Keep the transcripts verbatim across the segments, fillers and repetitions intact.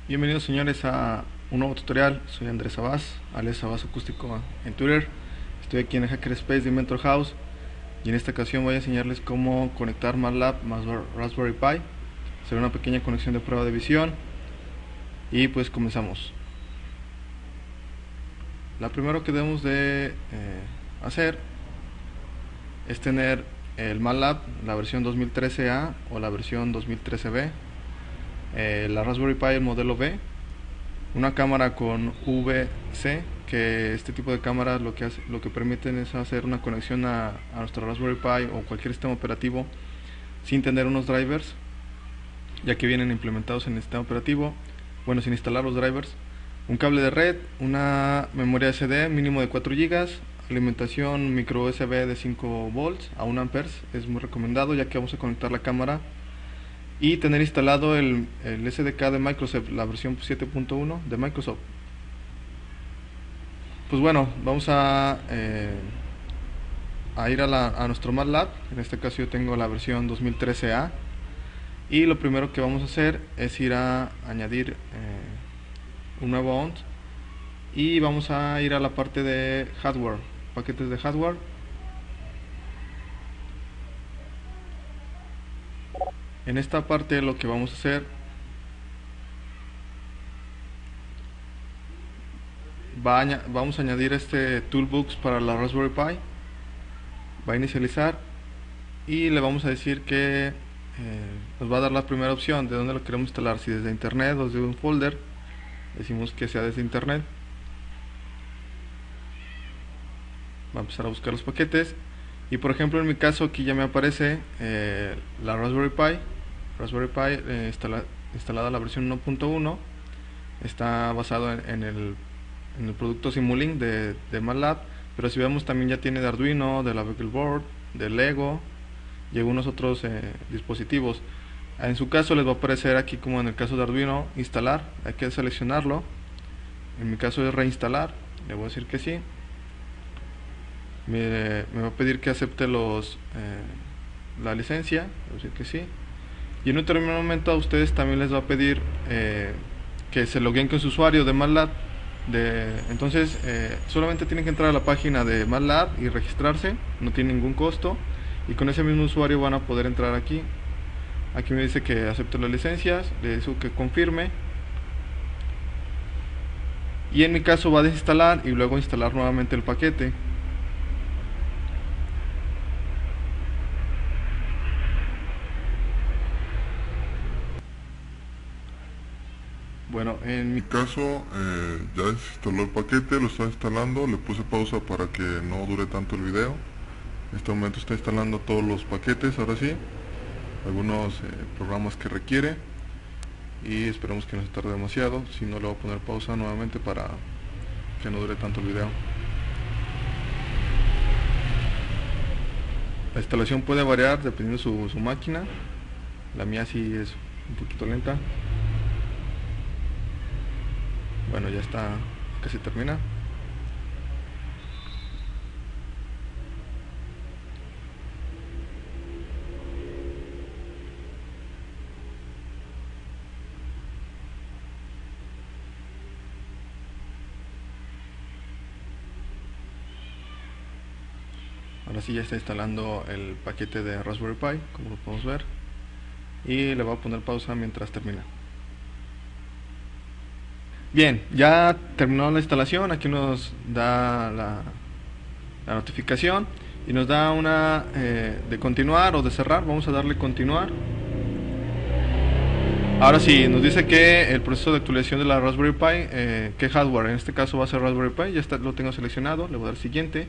Bienvenidos señores a un nuevo tutorial. Soy Andrés Abás, alias Abás Acústico en Twitter. Estoy aquí en el Hackerspace de Inventor House y en esta ocasión voy a enseñarles cómo conectar MATLAB más Raspberry Pi. Será una pequeña conexión de prueba de visión y pues comenzamos. Lo primero que debemos de eh, hacer es tener el MATLAB, la versión dos mil trece A o la versión dos mil trece B, eh, la Raspberry Pi el modelo B, una cámara con V C, que este tipo de cámaras lo que hace, lo que permiten es hacer una conexión a, a nuestro Raspberry Pi o cualquier sistema operativo sin tener unos drivers, ya que vienen implementados en el sistema operativo, bueno, sin instalar los drivers. Un cable de red, una memoria S D mínimo de cuatro gigas, alimentación micro U S B de cinco volts a un amperes, es muy recomendado ya que vamos a conectar la cámara, y tener instalado el, el S D K de Microsoft, la versión siete punto uno de Microsoft. Pues bueno, vamos a, eh, a ir a, la, a nuestro MATLAB. En este caso yo tengo la versión dos mil trece A y lo primero que vamos a hacer es ir a añadir eh, un nuevo O N T y vamos a ir a la parte de hardware, paquetes de hardware. En esta parte lo que vamos a hacer va a, vamos a añadir este toolbox para la Raspberry Pi. Va a inicializar y le vamos a decir que eh, nos va a dar la primera opción de dónde lo queremos instalar, si desde internet o desde un folder. Decimos que sea desde internet. Va a empezar a buscar los paquetes y por ejemplo en mi caso aquí ya me aparece eh, la Raspberry Pi Raspberry Pi eh, instala, instalada la versión uno punto uno. Está basado en, en, el, en el producto Simulink de, de MATLAB, pero si vemos también ya tiene de Arduino, de la Beagleboard, de Lego y algunos otros eh, dispositivos. En su caso les va a aparecer aquí, como en el caso de Arduino, instalar. Hay que seleccionarlo. En mi caso es reinstalar, le voy a decir que sí. Me, me va a pedir que acepte los eh, la licencia, le voy a decir que sí. Y en un determinado momento a ustedes también les va a pedir eh, que se loguen con su usuario de MATLAB. De, entonces eh, solamente tienen que entrar a la página de MATLAB y registrarse, no tiene ningún costo, y con ese mismo usuario van a poder entrar aquí. Aquí me dice que acepte las licencias, le digo que confirme, y en mi caso va a desinstalar y luego instalar nuevamente el paquete. Bueno, en mi caso eh, ya desinstaló el paquete, lo está instalando, le puse pausa para que no dure tanto el video. En este momento está instalando todos los paquetes, ahora sí, algunos eh, programas que requiere, y esperemos que no se tarde demasiado. Si no, le voy a poner pausa nuevamente para que no dure tanto el video. La instalación puede variar dependiendo de su, su máquina. La mía sí es un poquito lenta. Bueno, ya está, casi termina. Ahora sí ya está instalando el paquete de Raspberry Pi, como lo podemos ver, y le voy a poner pausa mientras termina. Bien, ya terminó la instalación. Aquí nos da la, la notificación y nos da una eh, de continuar o de cerrar. Vamos a darle continuar. Ahora sí, nos dice que el proceso de actualización de la Raspberry Pi, eh, ¿qué hardware? En este caso va a ser Raspberry Pi. Ya está, lo tengo seleccionado, le voy a dar siguiente.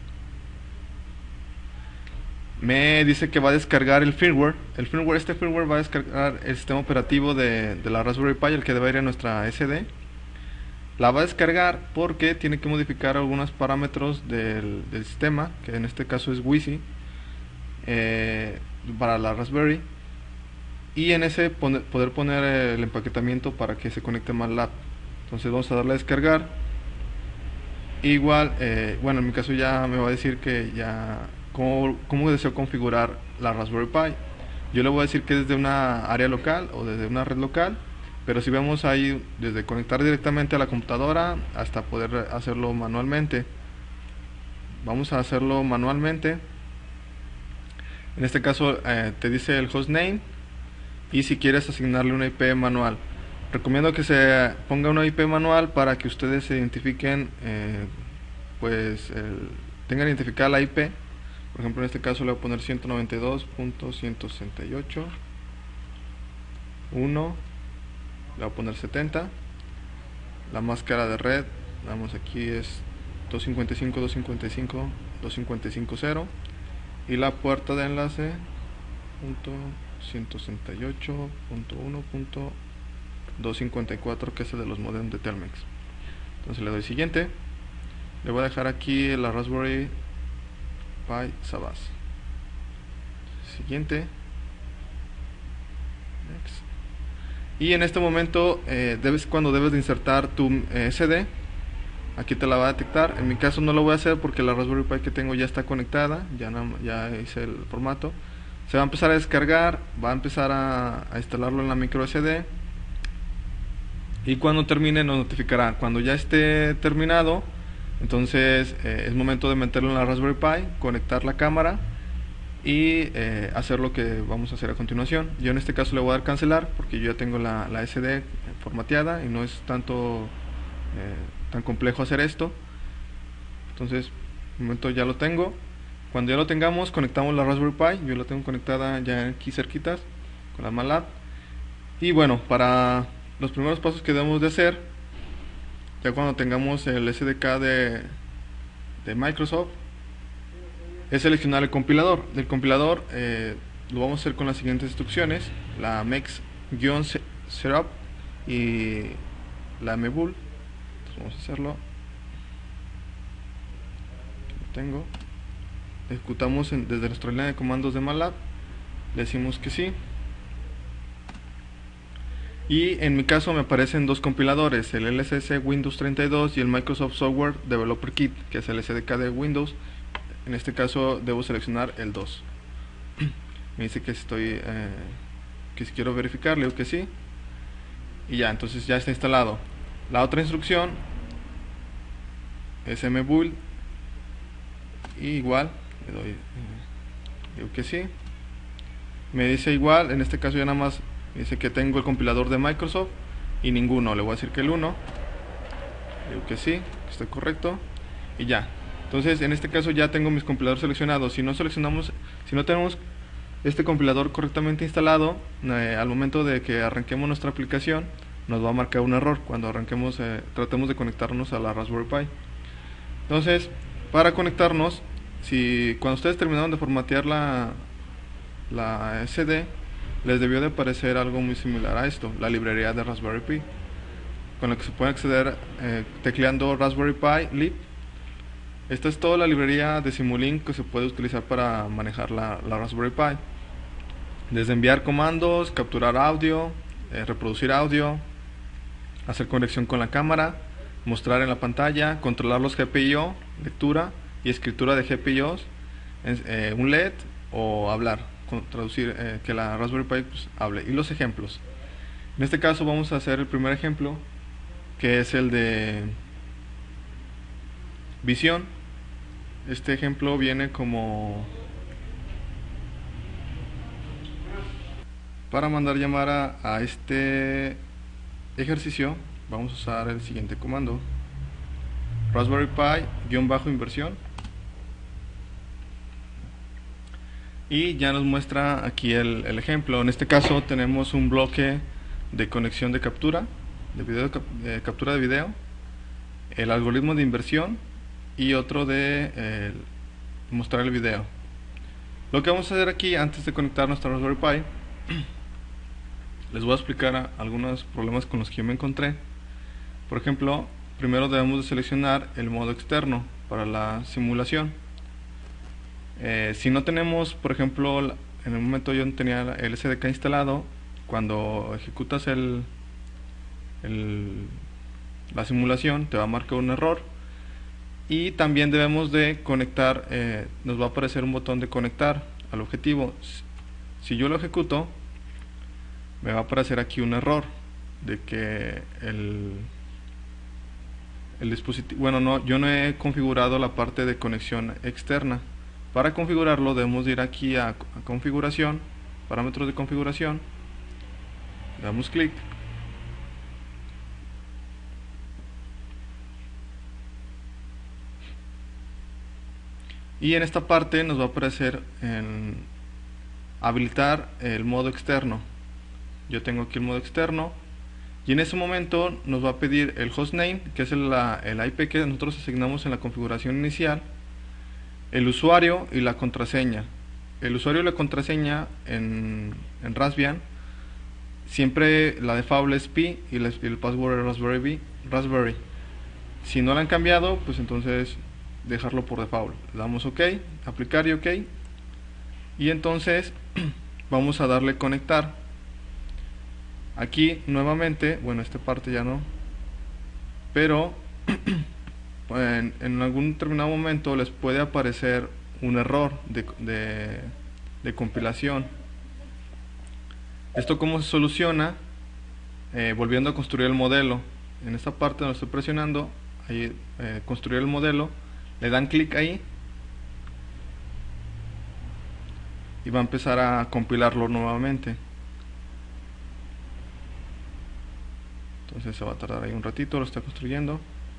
Me dice que va a descargar el firmware. El firmware, este firmware va a descargar el sistema operativo de, de la Raspberry Pi, el que debe ir a nuestra S D. La va a descargar porque tiene que modificar algunos parámetros del, del sistema, que en este caso es Wi-Fi, eh, para la Raspberry, y en ese poner, poder poner el empaquetamiento para que se conecte MATLAB. Entonces vamos a darle a descargar. Igual, eh, bueno, en mi caso ya me va a decir que ya cómo, cómo deseo configurar la Raspberry Pi. Yo le voy a decir que desde una área local o desde una red local, pero si vemos ahí desde conectar directamente a la computadora hasta poder hacerlo manualmente. Vamos a hacerlo manualmente. En este caso eh, te dice el hostname y si quieres asignarle una I P manual. Recomiendo que se ponga una I P manual para que ustedes se identifiquen, eh, pues el, tengan identificada la I P. Por ejemplo, en este caso le voy a poner ciento noventa y dos punto ciento sesenta y ocho punto uno, le voy a poner setenta. La máscara de red, vamos, aquí es doscientos cincuenta y cinco punto doscientos cincuenta y cinco punto doscientos cincuenta y cinco punto cero y la puerta de enlace ciento sesenta y ocho punto uno punto doscientos cincuenta y cuatro, que es el de los modems de Telmex. Entonces le doy siguiente. Le voy a dejar aquí la Raspberry Pi Savas. Siguiente. Next. Y en este momento eh, debes cuando debes de insertar tu eh, S D, aquí te la va a detectar. En mi caso no lo voy a hacer porque la Raspberry Pi que tengo ya está conectada, ya, no, ya hice el formato. Se va a empezar a descargar, va a empezar a, a instalarlo en la micro S D y cuando termine nos notificará. Cuando ya esté terminado, entonces eh, es momento de meterlo en la Raspberry Pi, conectar la cámara y eh, hacer lo que vamos a hacer a continuación. Yo en este caso le voy a dar cancelar porque yo ya tengo la, la S D formateada y no es tanto eh, tan complejo hacer esto. Entonces, de momento ya lo tengo. Cuando ya lo tengamos, conectamos la Raspberry Pi. Yo la tengo conectada ya aquí cerquitas con la MATLAB. Y bueno, para los primeros pasos que debemos de hacer, ya cuando tengamos el S D K de, de Microsoft, es seleccionar el compilador. Del compilador eh, lo vamos a hacer con las siguientes instrucciones: la mex-setup y la mbool. Entonces vamos a hacerlo. Aquí lo tengo. Ejecutamos en, desde nuestra línea de comandos de MATLAB. Le decimos que sí. Y en mi caso me aparecen dos compiladores: el L S S Windows treinta y dos y el Microsoft Software Developer Kit, que es el S D K de Windows. En este caso debo seleccionar el dos. Me dice que estoy eh, que si quiero verificar, le digo que sí y ya, entonces ya está instalado. La otra instrucción es mbuild y igual le doy, eh, digo que sí. Me dice igual, en este caso ya nada más me dice que tengo el compilador de Microsoft y ninguno. Le voy a decir que el uno, digo que sí, que está correcto y ya. Entonces en este caso ya tengo mis compiladores seleccionados. Si no seleccionamos, si no tenemos este compilador correctamente instalado, eh, al momento de que arranquemos nuestra aplicación nos va a marcar un error cuando arranquemos, eh, tratemos de conectarnos a la Raspberry Pi. Entonces, para conectarnos, si cuando ustedes terminaron de formatear la, la S D, les debió de aparecer algo muy similar a esto: la librería de Raspberry Pi, con la que se puede acceder eh, tecleando Raspberry Pi lib. Esta es toda la librería de Simulink que se puede utilizar para manejar la, la Raspberry Pi. Desde enviar comandos, capturar audio, eh, reproducir audio, hacer conexión con la cámara, mostrar en la pantalla, controlar los G P I O, lectura y escritura de G P I Os, eh, un L E D o hablar, traducir, eh, que la Raspberry Pi pues, hable. Y los ejemplos. En este caso vamos a hacer el primer ejemplo, que es el de visión. Este ejemplo viene como para mandar llamada a este ejercicio. Vamos a usar el siguiente comando: Raspberry Pi-inversión, y ya nos muestra aquí el, el ejemplo. En este caso tenemos un bloque de conexión de captura de video, de captura de video, el algoritmo de inversión y otro de eh, mostrar el video. Lo que vamos a hacer aquí, antes de conectar nuestra Raspberry Pi, les voy a explicar a, algunos problemas con los que yo me encontré. Por ejemplo, primero debemos de seleccionar el modo externo para la simulación. Eh, si no tenemos, por ejemplo, en el momento yo no tenía el S D K instalado, cuando ejecutas el, el, la simulación te va a marcar un error. Y también debemos de conectar, eh, nos va a aparecer un botón de conectar al objetivo. Si yo lo ejecuto, me va a aparecer aquí un error. de que el, el dispositivo, bueno, no, yo no he configurado la parte de conexión externa. Para configurarlo debemos ir aquí a, a configuración, parámetros de configuración, damos clic y en esta parte nos va a aparecer en habilitar el modo externo. Yo tengo aquí el modo externo y en ese momento nos va a pedir el hostname, que es el, la, el I P que nosotros asignamos en la configuración inicial, el usuario y la contraseña. El usuario y la contraseña en, en Raspbian, siempre la default es Pi y, la, y el password es Raspberry, Raspberry. Si no la han cambiado, pues entonces dejarlo por default. Le damos OK, aplicar y OK. Y entonces vamos a darle conectar. Aquí nuevamente, bueno, esta parte ya no, pero en, en algún determinado momento les puede aparecer un error de, de, de compilación. ¿Esto cómo se soluciona? Eh, volviendo a construir el modelo. En esta parte donde estoy presionando, ahí, eh, construir el modelo, le dan clic ahí y va a empezar a compilarlo nuevamente. Entonces se va a tardar ahí un ratito, lo está construyendo.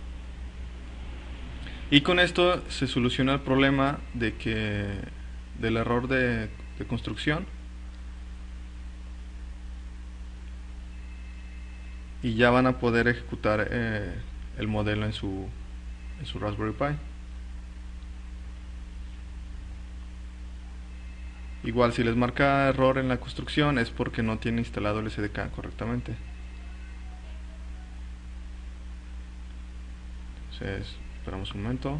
Y con esto se soluciona el problema de que del error de, de construcción. Y ya van a poder ejecutar eh, el modelo en su, en su Raspberry Pi. Igual si les marca error en la construcción es porque no tiene instalado el S D K correctamente. Entonces esperamos un momento.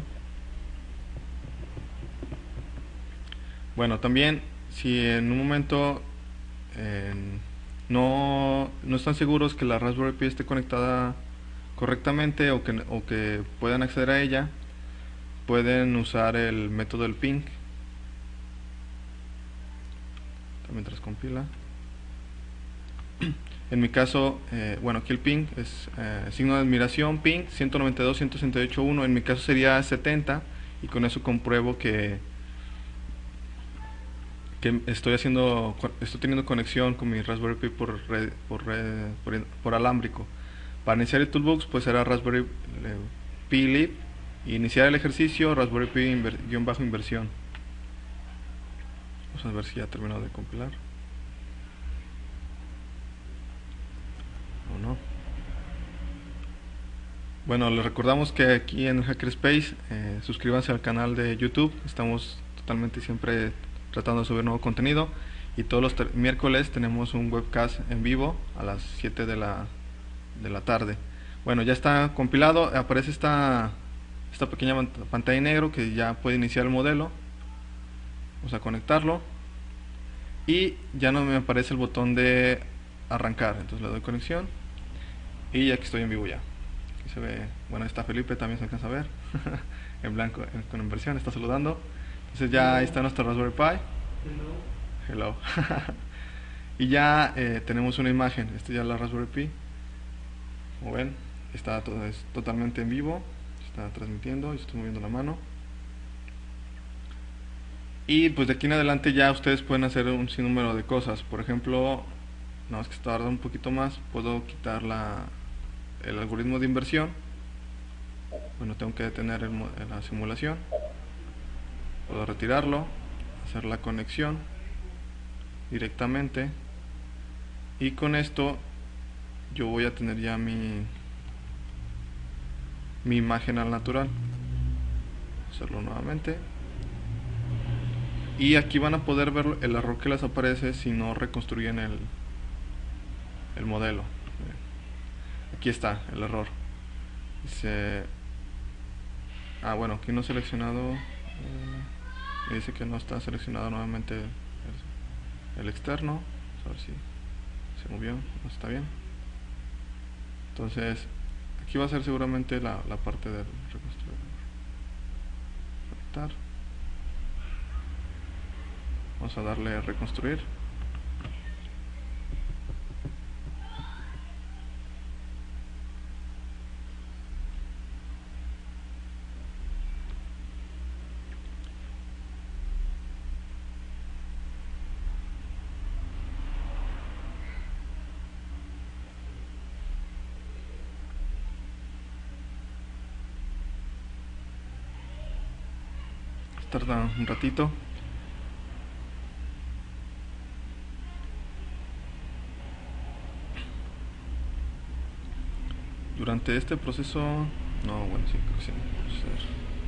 Bueno, también si en un momento eh, no, no están seguros que la Raspberry Pi esté conectada correctamente o que, o que puedan acceder a ella, pueden usar el método del ping mientras compila. En mi caso, eh, bueno, aquí el ping es eh, signo de admiración, ping ciento noventa y dos punto ciento sesenta y ocho punto uno, en mi caso sería setenta, y con eso compruebo que que estoy haciendo estoy teniendo conexión con mi Raspberry Pi por red, por, red, por, por alámbrico. Para iniciar el toolbox pues será Raspberry Pi lib, y iniciar el ejercicio Raspberry Pi inver, guión bajo inversión. Vamos a ver si ya ha terminado de compilar o no. Bueno, les recordamos que aquí en Hackerspace eh, suscríbanse al canal de YouTube. Estamos totalmente siempre tratando de subir nuevo contenido, y todos los miércoles tenemos un webcast en vivo a las siete de la, de la tarde. Bueno, ya está compilado, aparece esta, esta pequeña pantalla en negro que ya puede iniciar el modelo. Vamos a conectarlo y ya no me aparece el botón de arrancar, entonces le doy conexión y aquí estoy en vivo ya. Aquí se ve, bueno, está Felipe, también se alcanza a ver en blanco, con inversión, está saludando. Entonces ya ahí está nuestro Raspberry Pi. Hello. Hello. Y ya eh, tenemos una imagen. Esta ya es la Raspberry Pi. Como ven, está todo, es totalmente en vivo. Está transmitiendo, yo estoy moviendo la mano. Y pues de aquí en adelante ya ustedes pueden hacer un sinnúmero de cosas. Por ejemplo, nada más que tarda un poquito más, puedo quitar la, el algoritmo de inversión. Bueno, tengo que detener el, la simulación. Puedo retirarlo, hacer la conexión directamente, y con esto yo voy a tener ya mi mi imagen al natural. Hacerlo nuevamente, y aquí van a poder ver el error que les aparece si no reconstruyen el el modelo. Aquí está el error. Dice, ah bueno, aquí no he seleccionado, me dice que no está seleccionado nuevamente el, el externo. Vamos a ver si se movió, no está bien. Entonces aquí va a ser seguramente la, la parte del reconstruir. Conectar. Vamos a darle a reconstruir. tarda un ratito. Durante este proceso, no, bueno, sí, creo que sí, vamos a hacer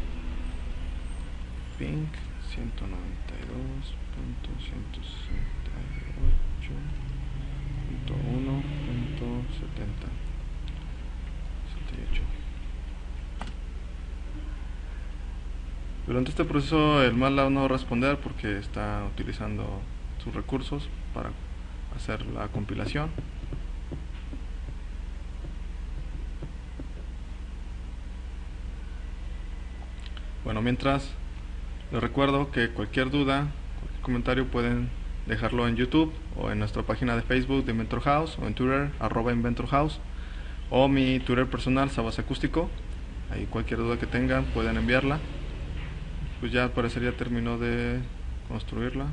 ping ciento noventa y dos punto ciento sesenta y ocho punto uno punto setenta y ocho. Durante este proceso el MATLAB no va a responder porque está utilizando sus recursos para hacer la compilación. Bueno, mientras les recuerdo que cualquier duda, cualquier comentario pueden dejarlo en YouTube o en nuestra página de Facebook de Inventor House, o en Twitter, arroba Inventor House, o mi Twitter personal, Sabas Acústico. Ahí cualquier duda que tengan pueden enviarla. Pues ya al parecer ya terminó de construirla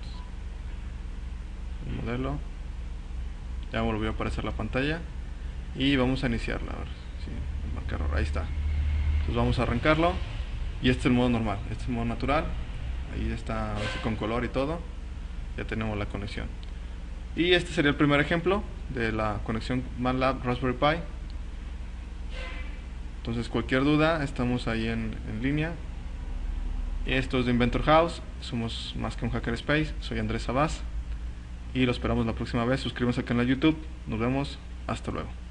el modelo. Ya volvió a aparecer la pantalla y vamos a iniciarla. A ver si marca error. Ahí está. Entonces vamos a arrancarlo. Y este es el modo normal, este es el modo natural. Ahí está así con color y todo. Ya tenemos la conexión. Y este sería el primer ejemplo de la conexión MATLAB Raspberry Pi. Entonces cualquier duda, estamos ahí en, en línea. Esto es de Inventor House, somos más que un hackerspace. Soy Andrés Sabas y lo esperamos la próxima vez. Suscríbanse al canal de YouTube. Nos vemos, hasta luego.